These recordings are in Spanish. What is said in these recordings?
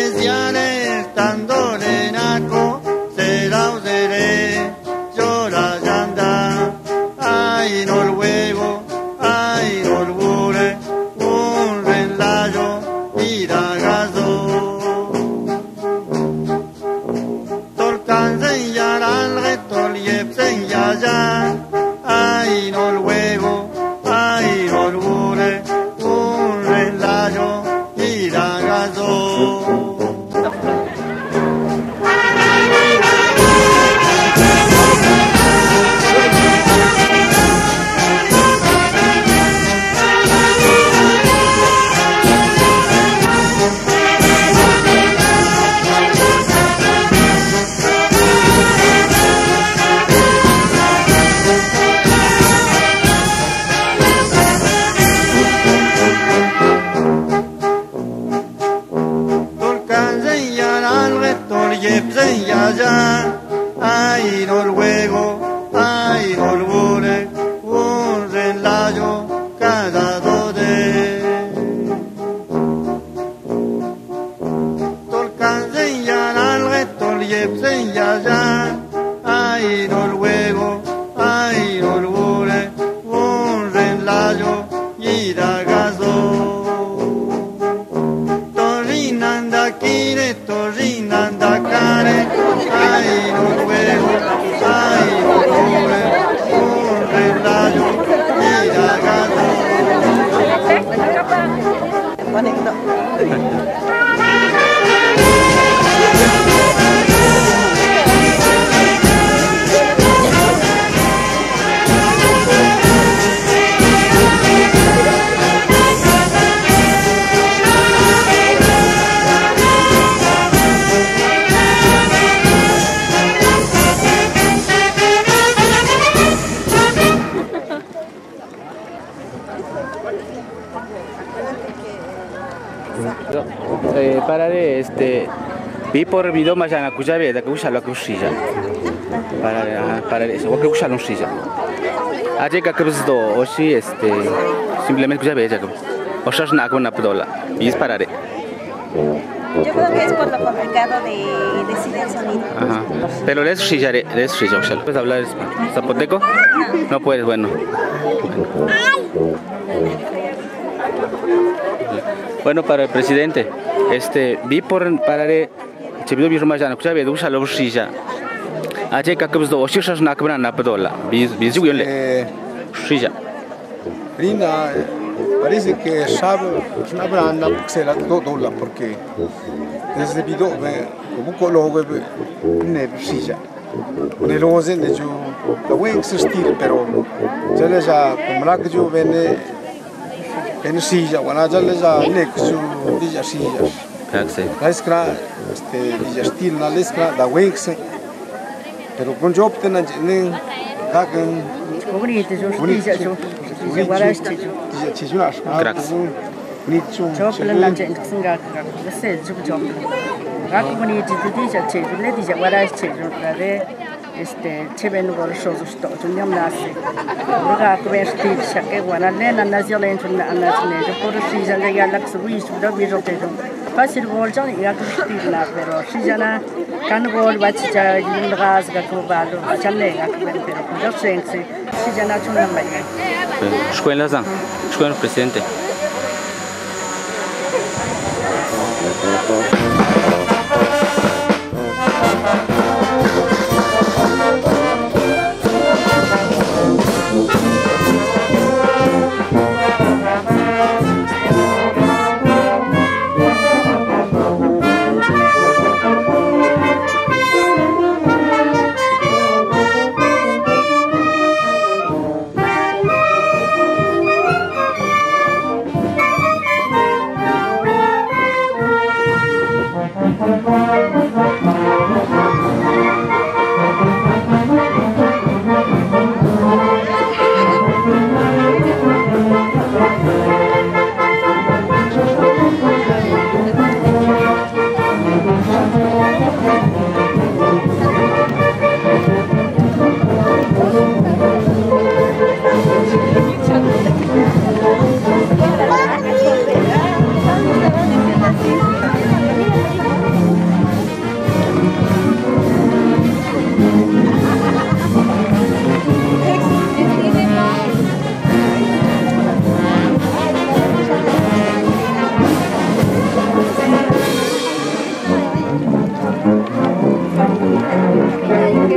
siare estando renaco será usere llora yanda ay noruego ay norbure un relayo iragazo torcansen yaral retol yepsen yaya ay noruego ay norbure un relayo iragazo. Ay noruego, ay norbure, un relayo cada dode. Tolcansen yaral retol yepsen yaya, ay noruego, ay norbure, un relayo iragazo. Torrinanda kire, torrinanda kare. Ay, noruego, ay, noruego, un relayo iragazo. Parare vi por video más ya na kujabe da kusha la kushija para eso que kusha no shija aje ka kruzdo oshi simplemente kujabe ya o shas na con apdola y es parare. Yo creo que es por lo complicado de decir el sonido. Ajá. Pero les shija ¿puedes hablar zapoteco? No puedes, bueno. Bueno, para el presidente, vi por parare, se vio mi rumajana, que sabe, usa lo shija. Aje ka kubzdo oshishas na kubna na pedola. Vi le shija. Linda, parece que sabe, no habrá nada que se la dola porque desde video como cologo ne shija. Ne lo hacen de yo, la voy a existir, pero ya les ha como la que yo vende. En silla, cuando ya les da nexo, diga sillas. La escra, diga estilo, la escra, da wex. Pero con yo obtengo, hagan. Bonito, yo guaraste. Diga chijunas. Cracks. Nicho. Yo plan gente singa, você jo. Raku bonito, diga chijo, le diga guaraste, yo para cheben gol shows sto, yo nem nasce. Raku vestir, chaque guana, lena nazialen na anasne, yo por si já le galak suiz, do bijo tejo. Fácil gol já ia vestir na, pero si já na kan gol bate já in gas ga cobalo, já le ga pero já sense, si já na chuna mai. Escuela zan, escuela presidente.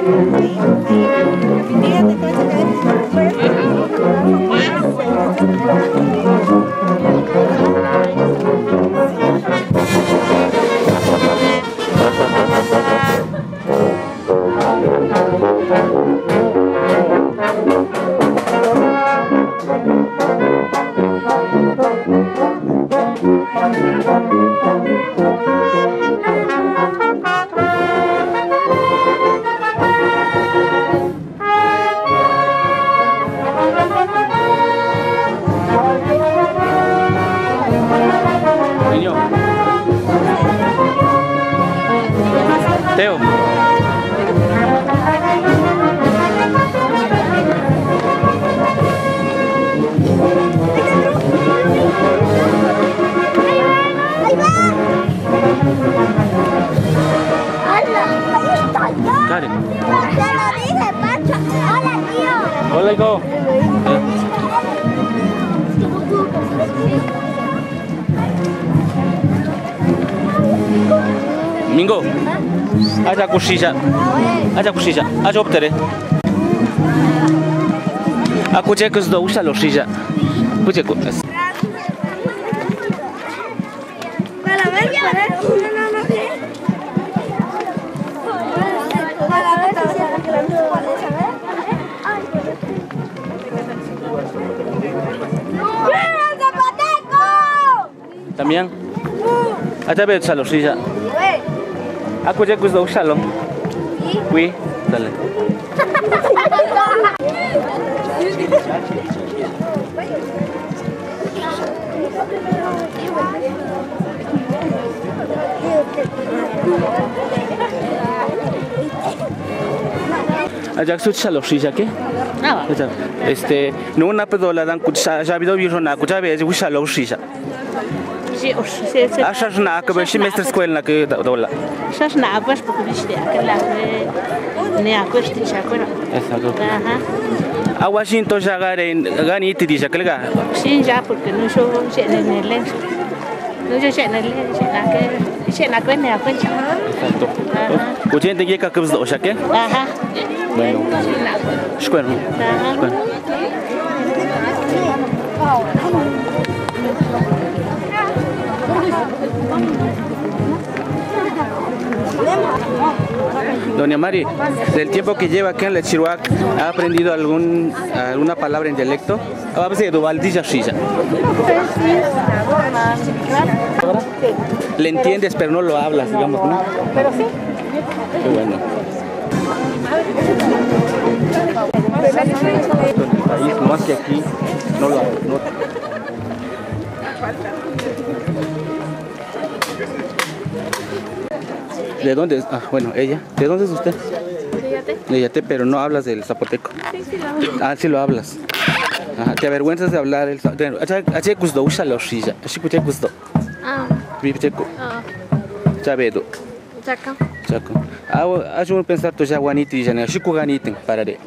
Niño. Teo. Karen. Te lo dije, Pancho. Hola, tío. Hola, hijo. Mingo. Aja kushisha. Aja kushisha. Aja optere. Aku cek ke sudah usah lo shisha. Aku cek. También. Aja bet salo shisha. Aku cek ke sudah usah lo. Wih, dale. Ajak suci lo shisha ke? No una pedola dan kucha ya habido virus na kucha be usha lo shisha. Ashas na que be semestre escola na que dola. Ashas na pues porque viste aquela ne a cuesti chakura. Exacto. A Washington ya gani ti dice que ga. Sí, ya porque no so se en el lens. No yo se en el lens se na que ne a cuenta. Exacto. Kuchen te que que do shake? Ajá. Bueno. Shukran. Shukran. Doña Mari, del tiempo que lleva aquí en el Chihuahua, ¿ha aprendido alguna palabra en dialecto? A veces Duvaldilla Shisha. Le entiendes, pero no lo hablas, digamos, ¿no? Pero sí. Qué bueno. País más que aquí, no lo hablo. ¿De dónde es? Ah, bueno, ella. ¿De dónde es usted? De Yate, pero no hablas del zapoteco. Sí, sí lo hablo. Ah, sí lo hablas. Ajá, ¿te avergüenzas de hablar el zapoteco? ¿Ache gusto usa los silla? ¿Ache cuche gusto? Ah. Vipecheco. Ah. Chabedo. Chaca. Chaco. Ah, hace un pensar tu ya guaniti y ya chico ganiten para de.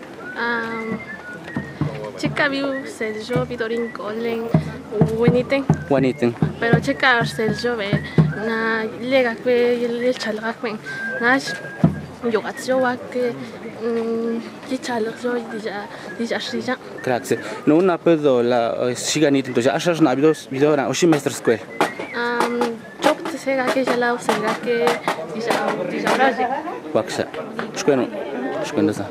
Chica viu seljo vidorin kolen winiten. Guaniten. Pero chica seljo ve na lega que el chalga que na yogatjo wa que y chalga dija shija. Cracks. No una pedo la shiganit entonces ashas na vidora o semestre escuela. Yo te sega que ya la observa que dija braje. Waksa. Shkueno. Shkueno sa.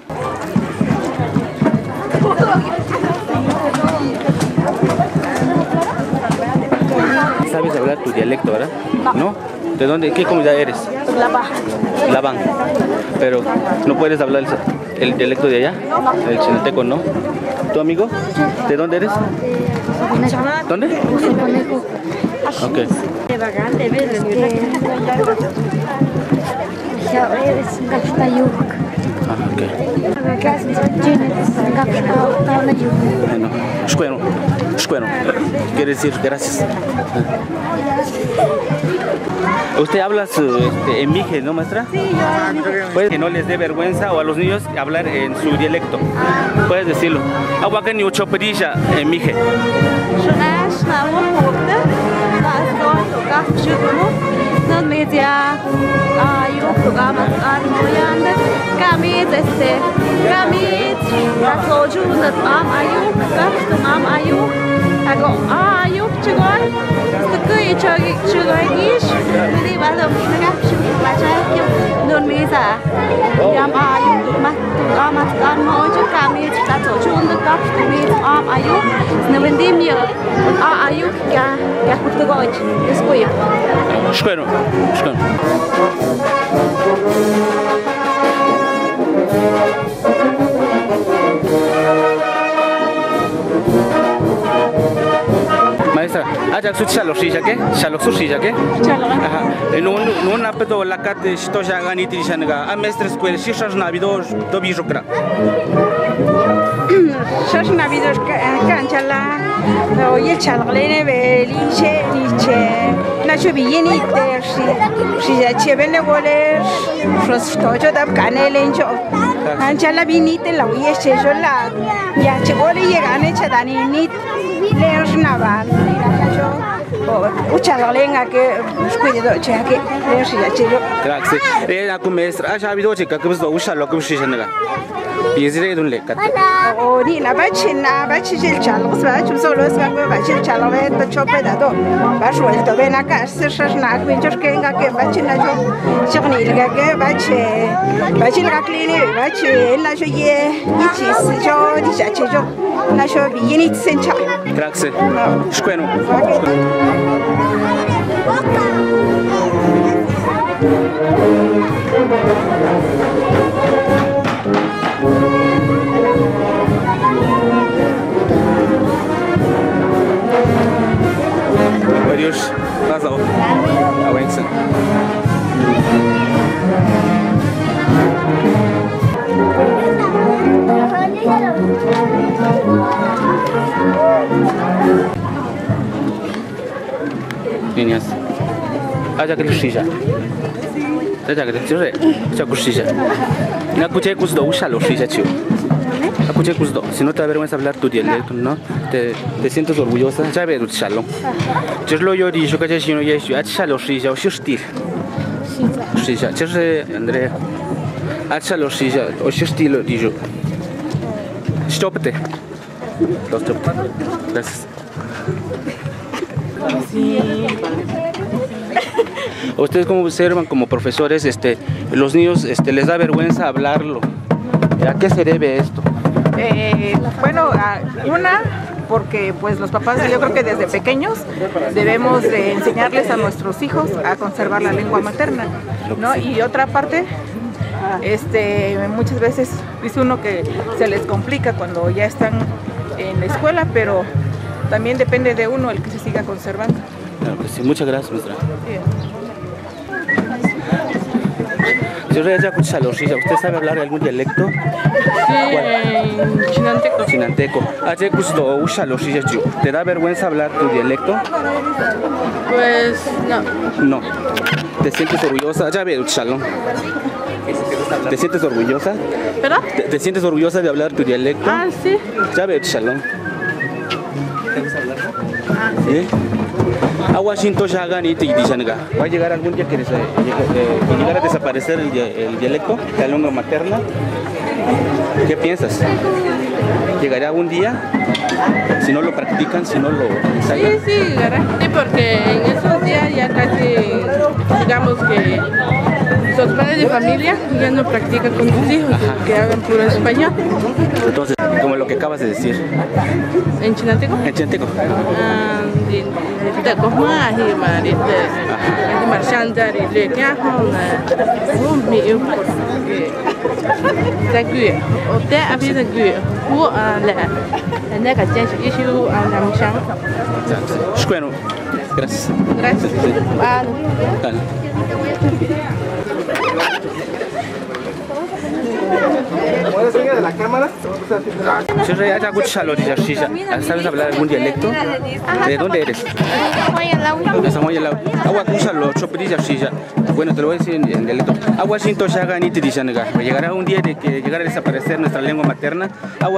¿Sabes hablar tu dialecto, verdad? ¿No? ¿De dónde? ¿Qué comunidad eres? Labán. Pero no puedes hablar el dialecto de allá, el chineteco, ¿no? ¿Tu amigo? ¿De dónde eres? ¿Dónde? Ok. Bueno, escuero. Quiere decir gracias. ¿Usted habla en mije, no, maestra? Sí, yo. Puede que no les dé vergüenza o a los niños hablar en su dialecto. Puedes decirlo. Agua que ni ocho perilla en mije. No media ayuk tugamas moyande kamit rasojunat am ayuk kapstum am ayuk ago ayuk chigol tukuy chigol gish nidi balo nagapshu bachayuk non misa yam ayuk mat tugamas moju kamit rasojunat kapstum am ayuk navendim yo ayuk ya kutugoj eskuya. شكرا شكرا Maestra, ajak su chalo shisha ke? Chalo su shisha ke? Chalo. Aha. No na pedo la kat sto jaga ni tishanaga. A mestre escuela shisha na bido do bijokra. Shosh na bido kanchala. Oye chalglene beliche niche. Na shobi yeni shi ya chebene goler. Shos tojo dab kanelencho. Kanchala binite la oye chejola. Ya chegole yegane chadani nit. Leos naval. Ucharlenga que cuido cheque. Leos ya chejo. Grazie. Aku mestre, aja bido cheka que bido ushalo que shishanaga. Bizire dun lekat. Ori na bachi el chalo, bachi solo es que bachi el chalo ve to chope dado. Bacho el to ven acá, se na cuinchos que venga que bachi na yo. Choni que bachi la cline, bachi na yo ye, ichis yo dice yo. Na yo vieni sencha. Grazie. Shkwenu. Adiós. Razão. Awensen. Niñas. Aja que luxija. Aja que luxija. Aja luxija. Na cuche cus do usa luxija chiu. Escuché justo, si no te da vergüenza hablar tu dialecto, ¿no? Te sientes orgullosa, ya ve tu chalón. Yo lo yo digo que ya no ya es chalo sí ya o stil. Sí ya, yo Andrea. Chalo sí ya o estilo digo. Stoppte. Stop. Gracias. Ustedes como observan como profesores, los niños les da vergüenza hablarlo. ¿A qué se debe esto? Bueno, porque pues los papás yo creo que desde pequeños debemos de enseñarles a nuestros hijos a conservar la lengua materna, ¿no? Y otra parte, muchas veces dice uno que se les complica cuando ya están en la escuela, pero también depende de uno el que se siga conservando. Claro que sí, muchas gracias, maestra. Sí. ¿Usted sabe hablar algún dialecto? Sí, chinanteco. Chinanteco. ¿Te da vergüenza hablar tu dialecto? Pues no. No. ¿Te sientes orgullosa? Ya ve, Shalom. ¿Te sientes orgullosa? ¿Verdad? ¿Te sientes orgullosa de hablar tu dialecto? Ah, sí. Ya ve, Shalom. ¿Te gusta hablarlo? Ah, sí. A Washington ya hagan y te dicen ¿va a llegar algún día que llegar a desaparecer el dialecto, la lengua materna? ¿Qué piensas? ¿Llegará algún día? Si no lo practican, si no lo ensayan. Sí, llegará. Sí, porque en esos días ya casi, digamos que los padres de familia ya no practican con sus hijos, que hablan puro español. Entonces, como lo que acabas de decir. ¿En chinanteco? En chinanteco. Gracias. Gracias. ¿Puedes seguir de la cámara? ¿Sabes hablar algún dialecto? ¿De dónde eres? De Samoyelau. Bueno, te lo voy a decir en dialecto. Llegará un día de que llegará a desaparecer nuestra lengua materna. ¿Cómo?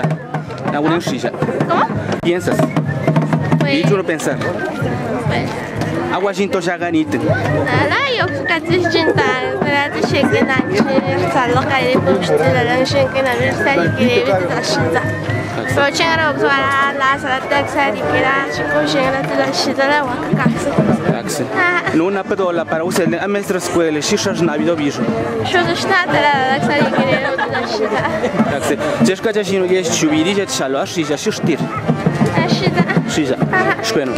¿Piensas? ¿Y tú no pensar? Agua sin tocha ganita. Yo casi 80, sallo caire pushti la lanshin que na sari que debe de shida so chara obzara la sala taxari que la chico chara la shida la Taxi. No una pedola para usted a maestra escuela, shisha na video bicho. Что за штата la sari que debe de shida. Taxi. Чешка чашину есть чувиди, же чало, шиша, шиштир. Shida. Шиша. Шпено.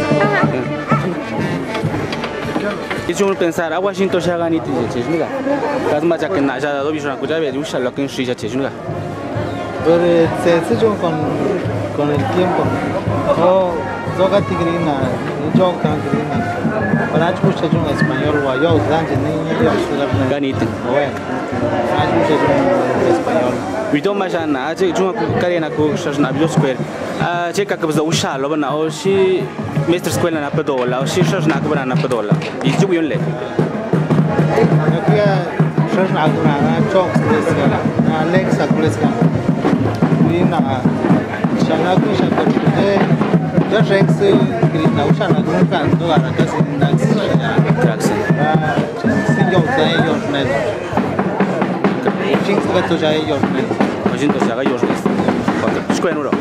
Y yo pensar, a Washington se haga ni te dices, mira. Las machas que na ya dado bicho na cuya ve, usa lo que en shisha chis, mira. Pero se yo con el tiempo. Yo gatigrina, yo cangrina. Para escuchar yo en español o yo grande niña yo estudiar Ganite. Bueno. Escuchar yo en español. Video majana, aje yo carena ko shajna video square. Aje ka kabza usha lo bana o shi master escuela na pedola, o shi shajna ka bana na pedola. Y yo yon le. Aquí shajna na chok deska, na Alexa kuleska. Vina shana ku shaka ya rex grina usha na nunca ando a casi na Taxi. sin yo sai yo net. Jinx ga to jai yo net. Hoje então já ganhou os dois. Escolhe no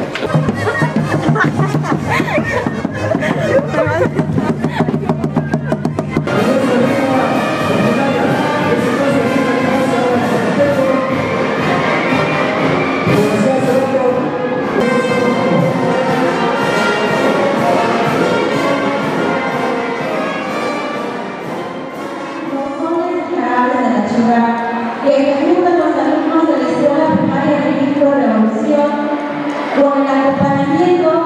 que ejecutan los alumnos de la Escuela Primaria Benito Revolución con el acompañamiento